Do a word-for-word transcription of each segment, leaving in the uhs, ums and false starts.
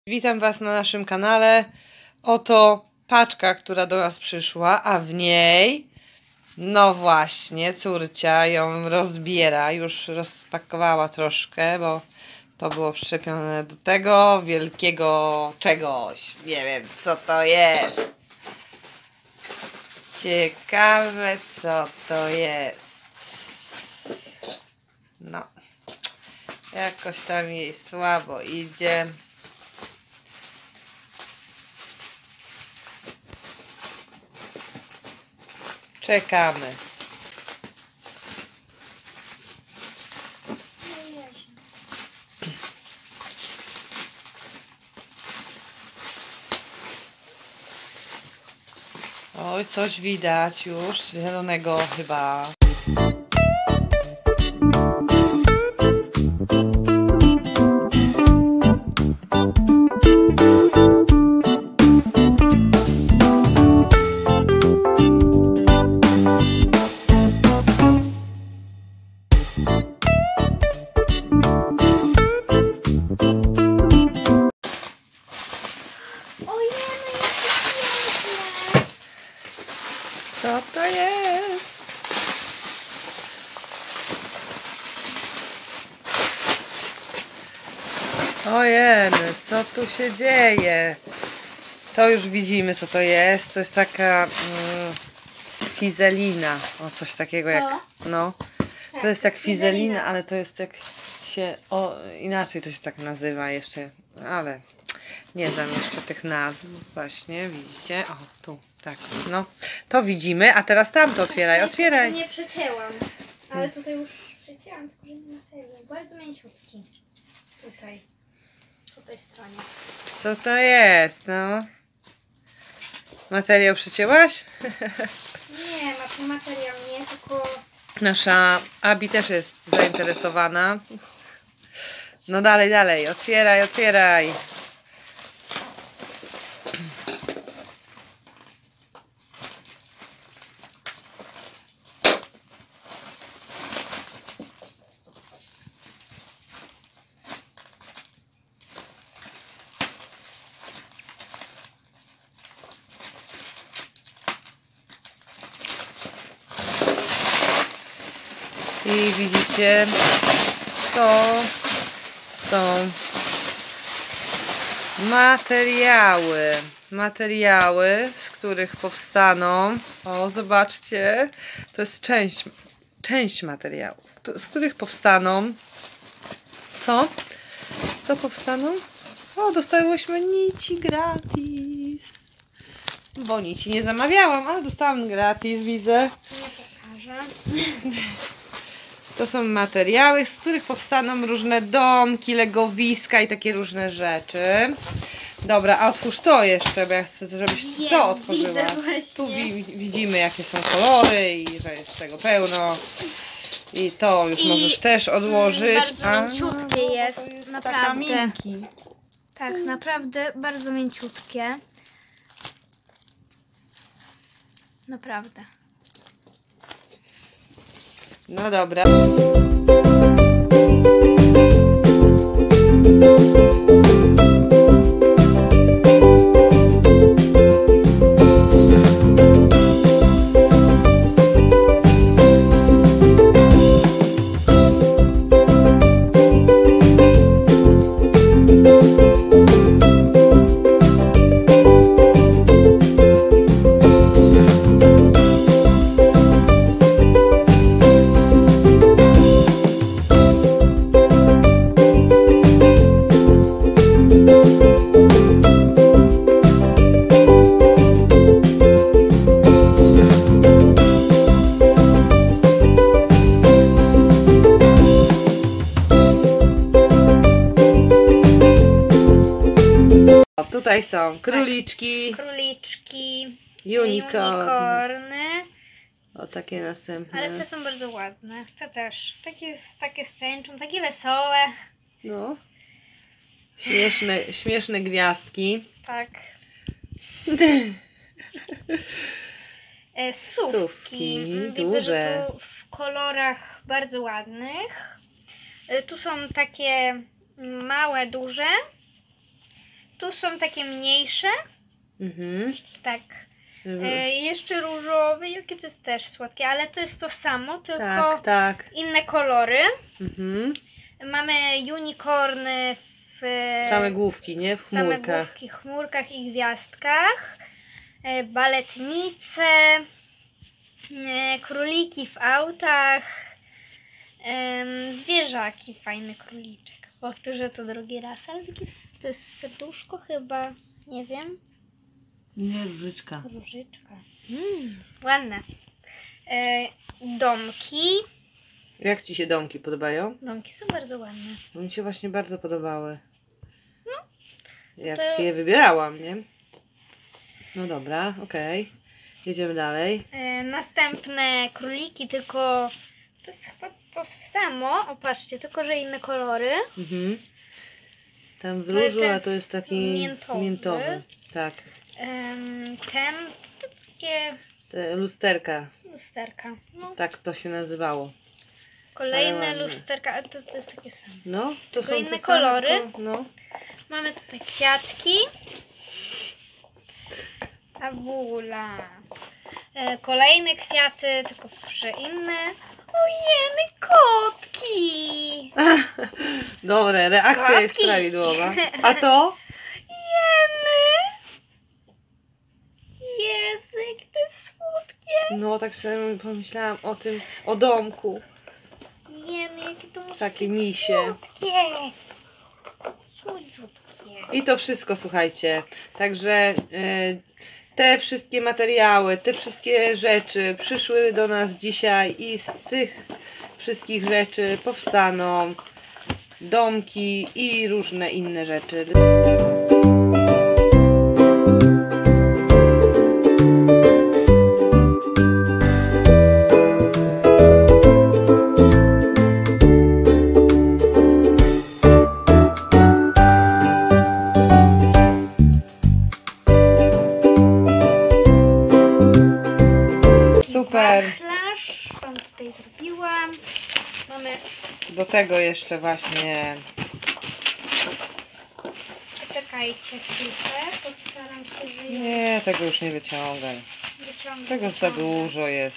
Witam Was na naszym kanale. Oto paczka, która do nas przyszła, a w niej, no właśnie, córcia ją rozbiera. Już rozpakowała troszkę, bo to było przyczepione do tego wielkiego czegoś. Nie wiem, co to jest. Ciekawe, co to jest. No, jakoś tam jej słabo idzie. Czekamy. Oj, coś widać już zielonego chyba. Co to jest? Ojej, co tu się dzieje? To już widzimy, co to jest. To jest taka mm, fizelina. O, coś takiego jak... No. To jest jak fizelina, ale to jest jak się... O, inaczej to się tak nazywa jeszcze. Ale nie znam jeszcze tych nazw. Właśnie, widzicie? O, tu, tak. No. To widzimy, a teraz tamto otwieraj, otwieraj. Nie przecięłam, ale tutaj już przecięłam, tylko że nie materiał. Bardzo mięciutki. Tutaj, po tej stronie. Co to jest, no? Materiał przycięłaś? Nie, materiał nie, tylko... Nasza Abi też jest zainteresowana. No dalej, dalej, otwieraj, otwieraj. I widzicie, to są materiały, materiały, z których powstaną, o zobaczcie, to jest część, część materiałów, z których powstaną, co? Co powstaną? O, dostałyśmy nici gratis, bo nici nie zamawiałam, ale dostałam gratis, widzę. Nie pokażę. To są materiały, z których powstaną różne domki, legowiska i takie różne rzeczy. Dobra, a otwórz to jeszcze, bo ja chcę, żebyś Wiem, to otworzyła. Tu wi widzimy, jakie są kolory i że jest tego pełno. I to już I możesz też odłożyć. Bardzo a, mięciutkie no, jest, to jest naprawdę. Tak, naprawdę bardzo mięciutkie. Naprawdę. No dobra. Tutaj są króliczki, Króliczki, unicorn. unicorny, O, takie następne. ale te są bardzo ładne. Te też. Takie, takie stęczą, takie wesołe. No. Śmieszne, śmieszne gwiazdki. Tak. E, Sówki. Sówki, Widzę, duże. że tu w kolorach bardzo ładnych. E, Tu są takie małe, duże. tu są takie mniejsze. Mhm. Tak. E, jeszcze różowy, jakie to jest też słodkie, ale to jest to samo, tylko Tak, tak. inne kolory. Mhm. Mamy unicorny w Same główki, nie? W same chmurkach. główki, chmurkach i gwiazdkach. E, baletnice, e, króliki w autach, e, zwierzaki, fajny króliczek. Powtórzę to drugi raz, ale takie, to jest serduszko chyba, nie wiem. Nie, różyczka. Różyczka. Mm, ładne. E, domki. Jak ci się domki podobają? Domki są bardzo ładne. No mi się właśnie bardzo podobały. No. Jak To- je wybierałam, nie? No dobra, okej. Jedziemy dalej. E, następne króliki, tylko to jest chyba to samo. O, patrzcie, tylko że inne kolory. Mhm. Tam w Ale różu, ten a to jest taki miętowy. miętowy. Tak. Em, ten, to takie Te lusterka, lusterka. No, tak to się nazywało. kolejne ale ładne. lusterka, a to, to jest takie samo. No, to Tylko są inne te same, kolory. tylko- No. Mamy tutaj kwiatki. Abula. E, kolejne kwiaty, tylko że inne. Ojeny, kotki! Dobra, reakcja jest Kotki. prawidłowa. A to? Jeny! Jezu, jakie to jest słodkie! No, tak sobie pomyślałam o tym, o domku. Jeny, jakie to musi Takie być misie. słodkie! Słodziutkie. I to wszystko, słuchajcie. Także e, te wszystkie materiały, te wszystkie rzeczy przyszły do nas dzisiaj i z tych wszystkich rzeczy powstaną domki i różne inne rzeczy. Super. Wachlarz wam tutaj zrobiłam. Mamy, Do tego jeszcze właśnie czekajcie chwilkę, postaram się wyjąć. nie, tego już nie wyciągaj. Wyciągnę, Tego za wyciągnę. dużo jest.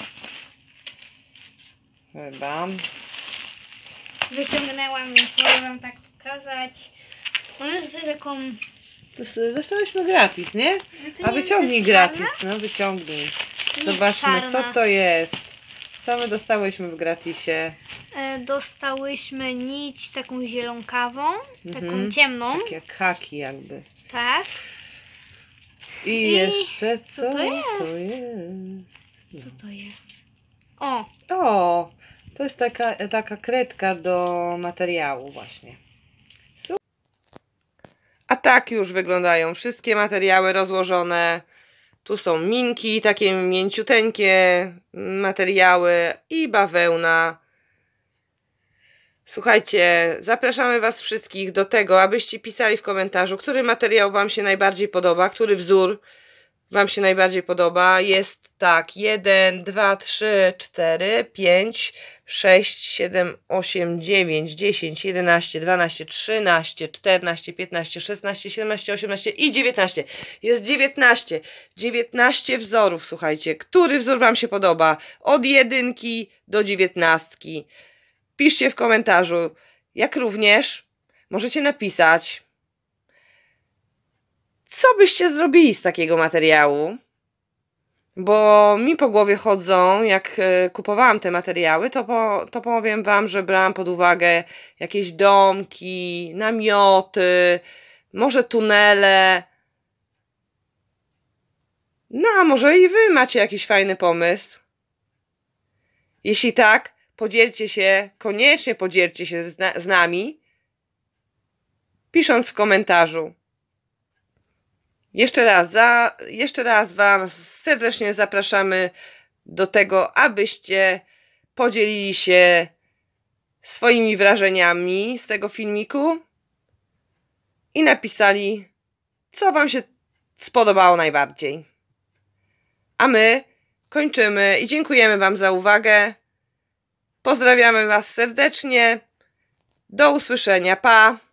Chyba. Wyciągnęłam, więc mogę wam tak pokazać. Mam tutaj taką... Dostałyśmy gratis, nie? No A to nie wyciągnij wiem, czy jest gratis, no wyciągnij. Nic Zobaczmy, co czarna. to jest. Co my dostałyśmy w gratisie? E, dostałyśmy nić taką zielonkawą, taką Mhm. ciemną, Takie haki jakby. tak. I, I jeszcze co, co to to jest? jest? Co to jest? O, O, to jest taka, taka kredka do materiału właśnie. A tak już wyglądają wszystkie materiały rozłożone. Tu są minki, takie mięciuteńkie materiały i bawełna. Słuchajcie, zapraszamy Was wszystkich do tego, abyście pisali w komentarzu, który materiał Wam się najbardziej podoba, który wzór Wam się najbardziej podoba. Jest tak, jeden, dwa, trzy, cztery, pięć, sześć, siedem, osiem, dziewięć, dziesięć, jedenaście, dwanaście, trzynaście, czternaście, piętnaście, szesnaście, siedemnaście, osiemnaście i dziewiętnaście. Jest dziewiętnaście. dziewiętnaście wzorów, słuchajcie. Który wzór Wam się podoba? Od jedynki do dziewiętnastki. Piszcie w komentarzu. Jak również możecie napisać, co byście zrobili z takiego materiału. Bo mi po głowie chodzą, jak e, kupowałam te materiały, to, po, to powiem Wam, że brałam pod uwagę jakieś domki, namioty, może tunele. No, a może i Wy macie jakiś fajny pomysł? Jeśli tak, podzielcie się, koniecznie podzielcie się z, na, z nami, pisząc w komentarzu. Jeszcze raz, za, jeszcze raz Wam serdecznie zapraszamy do tego, abyście podzielili się swoimi wrażeniami z tego filmiku i napisali, co Wam się spodobało najbardziej. A my kończymy i dziękujemy Wam za uwagę. Pozdrawiamy Was serdecznie. Do usłyszenia. Pa!